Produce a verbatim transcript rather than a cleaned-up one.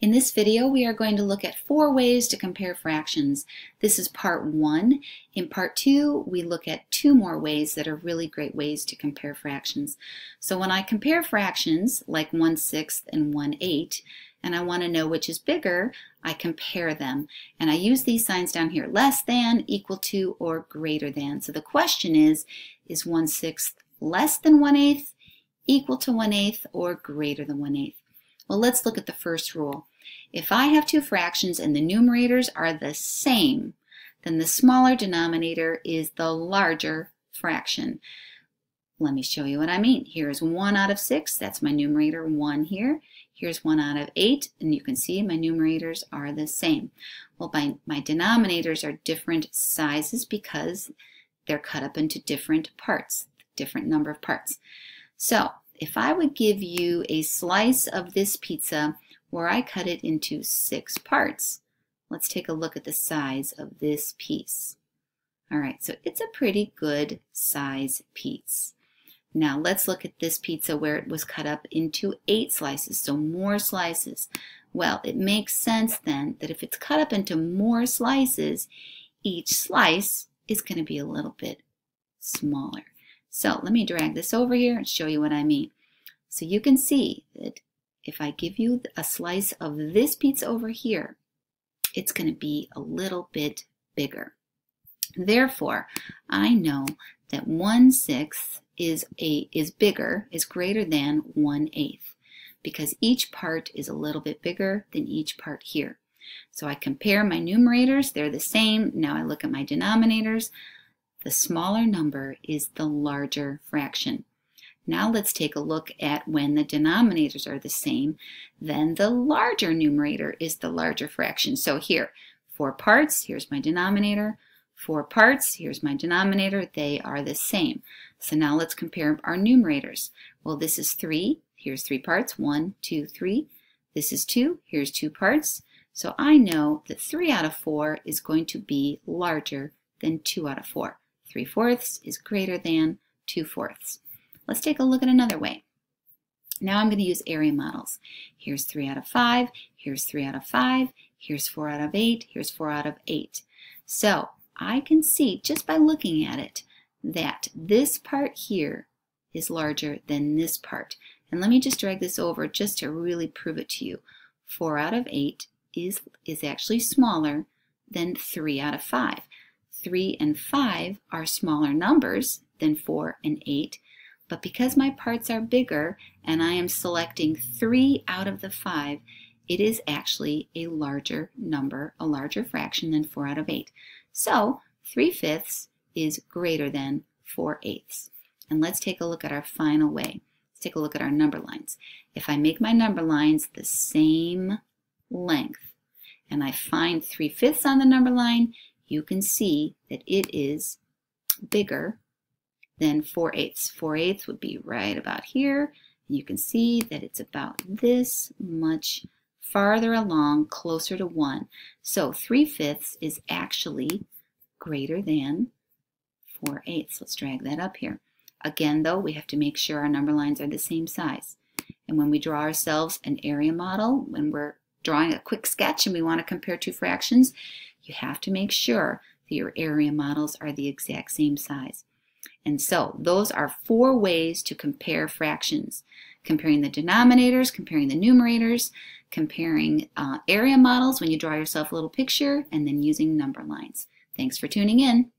In this video, we are going to look at four ways to compare fractions. This is part one. In part two, we look at two more ways that are really great ways to compare fractions. So when I compare fractions, like one sixth and one eighth, and I want to know which is bigger, I compare them. And I use these signs down here, less than, equal to, or greater than. So the question is, is one sixth less than one eighth, equal to one eighth, or greater than one eighth? Well, let's look at the first rule. If I have two fractions and the numerators are the same, then the smaller denominator is the larger fraction. Let me show you what I mean. Here's one out of six, that's my numerator, one here. Here's one out of eight, and you can see my numerators are the same. Well, my, my denominators are different sizes because they're cut up into different parts, different number of parts. So, if I would give you a slice of this pizza where I cut it into six parts, let's take a look at the size of this piece. All right, so it's a pretty good size piece. Now let's look at this pizza where it was cut up into eight slices, so more slices. Well, it makes sense then that if it's cut up into more slices, each slice is going to be a little bit smaller. So let me drag this over here and show you what I mean. So you can see that if I give you a slice of this pizza over here, it's going to be a little bit bigger. Therefore, I know that one sixth is a is bigger, is greater than one eighth, because each part is a little bit bigger than each part here. So I compare my numerators, they're the same. Now I look at my denominators. The smaller number is the larger fraction. Now let's take a look at when the denominators are the same, then the larger numerator is the larger fraction. So here, four parts, here's my denominator. Four parts, here's my denominator, they are the same. So now let's compare our numerators. Well, this is three, here's three parts, one, two, three. This is two, here's two parts. So I know that three out of four is going to be larger than two out of four. three fourths is greater than two fourths. Let's take a look at another way. Now I'm going to use area models. Here's three out of five, here's three out of five, here's four out of eight, here's four out of eight. So I can see just by looking at it that this part here is larger than this part. And let me just drag this over just to really prove it to you. four out of eight is, is actually smaller than three out of five. three and five are smaller numbers than four and eight, but because my parts are bigger and I am selecting three out of the five, it is actually a larger number, a larger fraction than four out of eight. So three fifths is greater than four eighths. And let's take a look at our final way. Let's take a look at our number lines. If I make my number lines the same length and I find three fifths on the number line, you can see that it is bigger than four eighths. four eighths would be right about here. You can see that it's about this much farther along, closer to one. So three fifths is actually greater than four eighths. Let's drag that up here. Again, though, we have to make sure our number lines are the same size. And when we draw ourselves an area model, when we're drawing a quick sketch and we want to compare two fractions, you have to make sure that your area models are the exact same size. And so those are four ways to compare fractions. Comparing the denominators, comparing the numerators, comparing uh, area models when you draw yourself a little picture, and then using number lines. Thanks for tuning in.